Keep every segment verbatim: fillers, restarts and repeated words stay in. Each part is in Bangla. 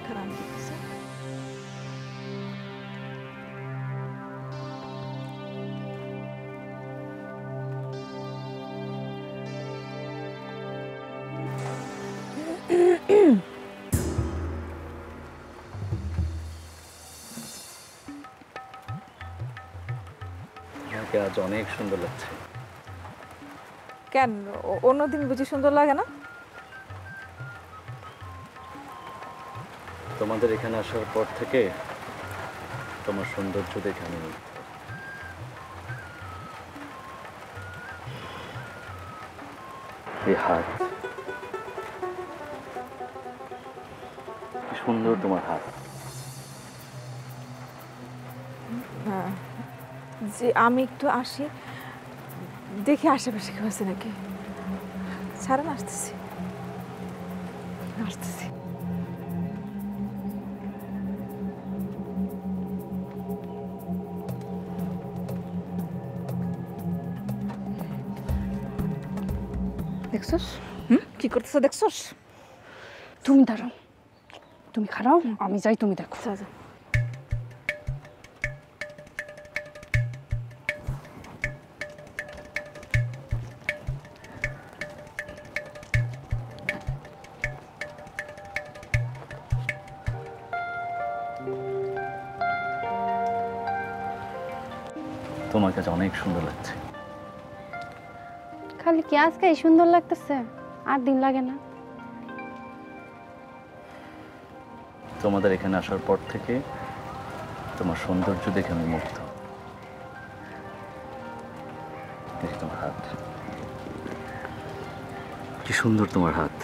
খারাপ দিতেছে। তোমাকে আজ অনেক সুন্দর লাগছে। কেন অন্যদিন বুঝি সুন্দর লাগে না? তোমাদের এখানে আসার পর থেকে তোমার সৌন্দর্য দেখে আমি এই হাত, কি সুন্দর তোমার হাত। হ্যাঁ, যে আমি একটু আসি, দেখি আশেপাশে কেউ আছে নাকি। ছাড়েন, আসতেছি আসতেছি। দেখছস? হুম, কি করতেছো দেখছস? তুমি দাঁড়াও, তুমি খারাও, আমি যাই, তুমি দেখো। যা যা। তোমার কাছে অনেক সুন্দর লাগছে। খালি কি আজকে সুন্দর লাগতেছে? আর দিন লাগে না? তোমাদের এখানে আসার পর থেকে তোমার সৌন্দর্য দেখে আমি মুগ্ধ। দেখি তোমার হাত, কি সুন্দর তোমার হাত।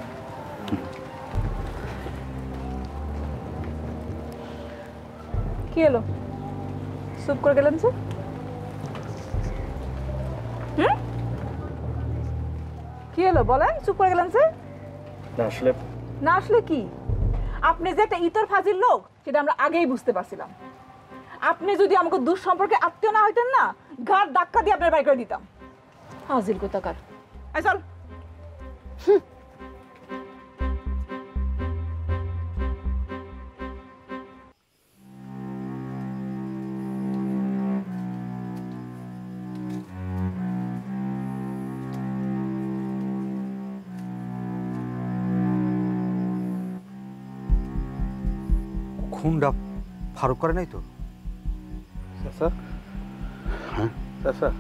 কি এলো? চুপ করে গেলেন যে? হুম, কি এলো বলেন? চুপ করে গেলেন যে? না আসলে না আসলে কি? আপনি যে একটা ইতর ফাজিল লোক সেটা আমরা আগেই বুঝতে পারছিলাম। আপনি যদি আমাকে দূর সম্পর্কে আত্মীয় না হইতেন না, ঘাট ধাক্কা দিয়ে আপনার বাড়ি করে দিতাম। ফাজিল কোথাকার। এই চল। খুনটা ফারুক করে নাই তো? স্যার হ্যাঁ স্যার স্যার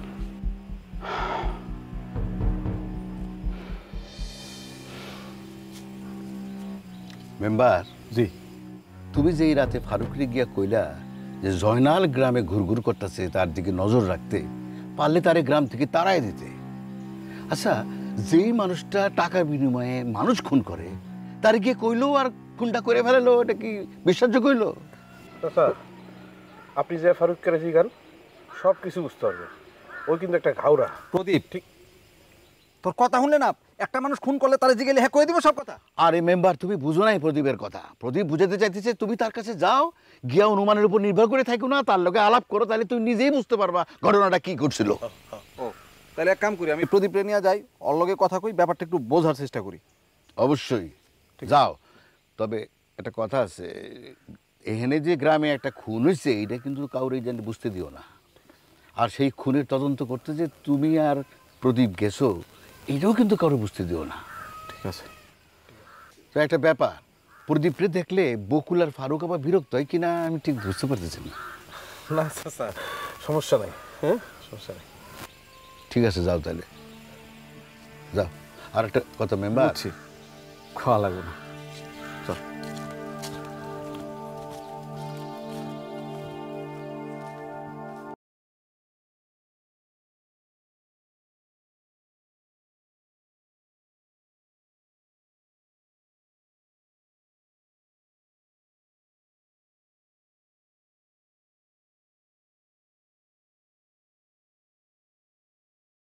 মেম্বার, জি তুমি যে এই রাতে ফারুকরে গিয়া কইলা যে জয়নাল গ্রামে ঘুরঘুর করতেছে, তার দিকে নজর রাখতে পারলে তারে গ্রাম থেকে তাড়াই দিতে। আচ্ছা, যেই মানুষটা টাকার বিনিময়ে মানুষ খুন করে তারে গিয়ে কইলো আর খুনটা করে ফেলালো, এটা কি বিশ্বাসযোগ্য হইলো? স্যার আপনি যে ফারুক করে শিখান সব কিছু বুঝতে পারবেন। ওই কিন্তু একটা ঘাওড়া। প্রদীপ, ঠিক তোর কথা শুনলে না, একটা মানুষ খুন করলে তারা জিগেলে হ্যাঁ করে দিব সব কথা। আরে মেম্বার, তুমি বুঝো নাই প্রদীপের কথা। প্রদীপ বুঝাতে চাইতেছে তুমি তার কাছে যাও, গিয়া অনুমানের উপর নির্ভর করে থাকো না, তার লগে আলাপ করো, তাহলে তুমি নিজেই বুঝতে পারবা ঘটনাটা কি করছিল। ও তাহলে এক কাম করি, আমি প্রদীপরে নিয়ে যাই, ওর লগে কথা কই, ব্যাপারটা একটু বোঝার চেষ্টা করি। অবশ্যই যাও, তবে একটা কথা আছে, এখানে যে গ্রামে একটা খুন হয়েছে এটা কিন্তু কাউরে জানি বুঝতে দিও না। আর সেই খুনের তদন্ত করতে যে তুমি আর প্রদীপ গেছো এটাও কিন্তু কাউরে বুঝতে দিও না। ঠিক আছে। তো একটা ব্যাপার, প্রদীপরে দেখলে বকুল আর ফারুক আবার বিরক্ত হয় কিনা আমি ঠিক বুঝতে পারতেছি না। না স্যার স্যার সমস্যা নাই। হ্যাঁ সমস্যা নেই। ঠিক আছে যাও তাহলে, যাও। আর একটা কথা মেম্বার, খাওয়া লাগবে না, চল।